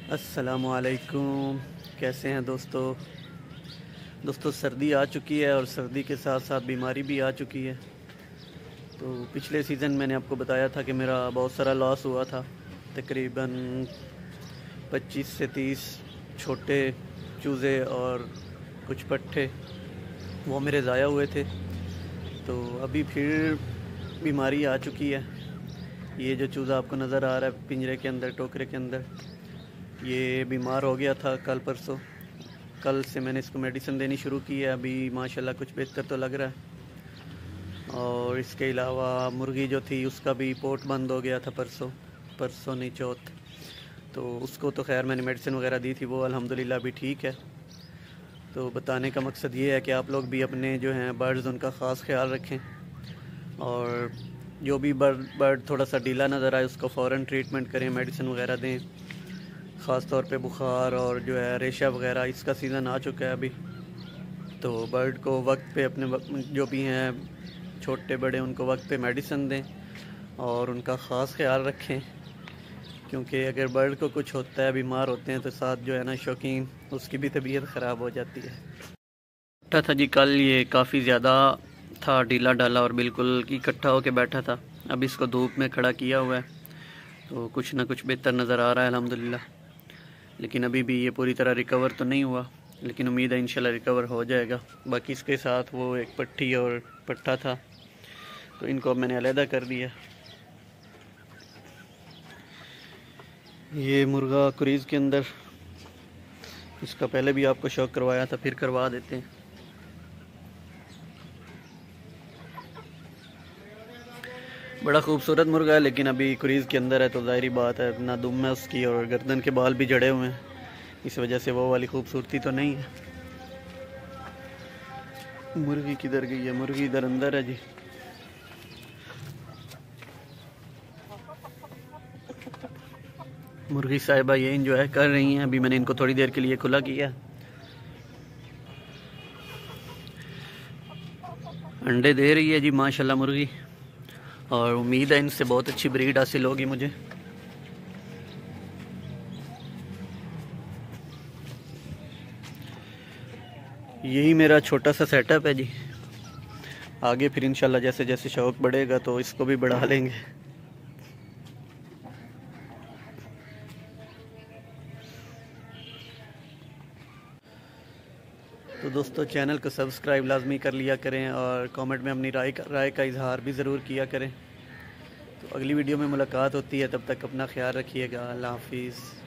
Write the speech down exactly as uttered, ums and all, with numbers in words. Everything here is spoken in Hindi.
अस्सलामुअलैकुम। कैसे हैं दोस्तों दोस्तों सर्दी आ चुकी है और सर्दी के साथ साथ बीमारी भी आ चुकी है। तो पिछले सीज़न मैंने आपको बताया था कि मेरा बहुत सारा लॉस हुआ था। तकरीबन पच्चीस से तीस छोटे चूज़े और कुछ पट्टे वो मेरे ज़ाया हुए थे। तो अभी फिर बीमारी आ चुकी है। ये जो चूज़ा आपको नज़र आ रहा है पिंजरे के अंदर, टोकरे के अंदर, ये बीमार हो गया था कल परसों। कल से मैंने इसको मेडिसिन देनी शुरू की है। अभी माशाल्लाह कुछ बेहतर तो लग रहा है। और इसके अलावा मुर्गी जो थी उसका भी पोर्ट बंद हो गया था परसों परसों नहीं चौथ। तो उसको तो खैर मैंने मेडिसिन वगैरह दी थी, वो अल्हम्दुलिल्लाह भी ठीक है। तो बताने का मकसद ये है कि आप लोग भी अपने जो हैं बर्ड्स उनका ख़ास ख्याल रखें, और जो भी बर्ड बर्ड थोड़ा सा ढीला नज़र आए उसको फ़ौरन ट्रीटमेंट करें, मेडिसिन वगैरह दें। ख़ास तौर पे बुखार और जो है रेशा वगैरह, इसका सीज़न आ चुका है अभी। तो बर्ड को वक्त पे अपने जो भी हैं छोटे बड़े उनको वक्त पे मेडिसिन दें और उनका ख़ास ख्याल रखें, क्योंकि अगर बर्ड को कुछ होता है, बीमार होते हैं, तो साथ जो है ना शौकीन, उसकी भी तबीयत ख़राब हो जाती है। बैठा था जी कल, ये काफ़ी ज़्यादा था, ढीला डाला और बिल्कुल इकट्ठा होकर बैठा था। अब इसको धूप में खड़ा किया हुआ है तो कुछ ना कुछ बेहतर नज़र आ रहा है अल्हम्दुलिल्लाह। लेकिन अभी भी ये पूरी तरह रिकवर तो नहीं हुआ, लेकिन उम्मीद है इंशाल्लाह रिकवर हो जाएगा। बाकी इसके साथ वो एक पट्टी और पट्टा था, तो इनको अब मैंने अलहदा कर दिया। ये मुर्गा क्रीज के अंदर, इसका पहले भी आपको शौक करवाया था, फिर करवा देते हैं। बड़ा खूबसूरत मुर्गा है, लेकिन अभी क्रीज के अंदर है तो ज़ाहिरी बात है ना, दुम है उसकी और गर्दन के बाल भी जड़े हुए हैं, इस वजह से वो वाली खूबसूरती तो नहीं है। मुर्गी किधर गई है? मुर्गी इधर अंदर है जी। मुर्गी साहिबा ये इंजॉय कर रही हैं। अभी मैंने इनको थोड़ी देर के लिए खुला किया। अंडे दे रही है जी माशाल्लाह मुर्गी, और उम्मीद है इनसे बहुत अच्छी ब्रीड हासिल होगी मुझे। यही मेरा छोटा सा सेटअप है जी। आगे फिर इंशाल्लाह जैसे जैसे शौक़ बढ़ेगा तो इसको भी बढ़ा लेंगे। तो दोस्तों चैनल को सब्सक्राइब लाजमी कर लिया करें और कमेंट में अपनी राय का राय का इजहार भी ज़रूर किया करें। तो अगली वीडियो में मुलाकात होती है, तब तक अपना ख्याल रखिएगा। अल्लाह हाफिज़।